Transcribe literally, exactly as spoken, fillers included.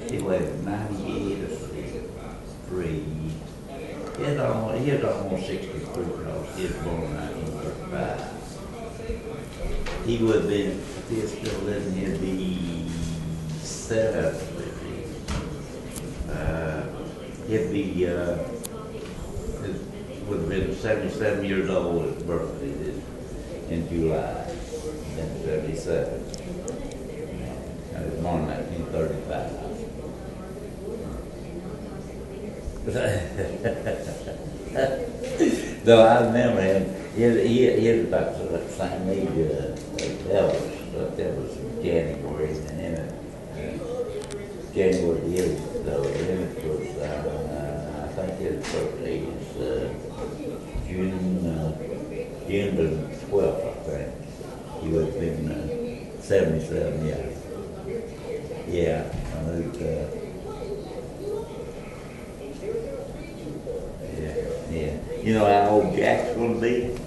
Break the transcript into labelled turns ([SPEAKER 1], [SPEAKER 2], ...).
[SPEAKER 1] He was ninety-eight or sixty-three. He was almost, he was almost sixty-three because he was born nineteen thirty-five. He would have been, if he was still living, he'd be seventy. Uh, he'd be, uh, it would have been seventy-seven years old at his birthday this, in July, in seventy-seven. I was born in nineteen thirty-five. No, I remember him. He, he, he was about the same age uh, as Elvis, but that was in January, and then uh, January the eighth, so then it was, uh, I think his birthday is uh, June, uh, June the twelfth, I think. He would have been uh, seventy-seven, yeah. Yeah, I moved, uh, yeah, yeah. You know how old Jack's gonna be?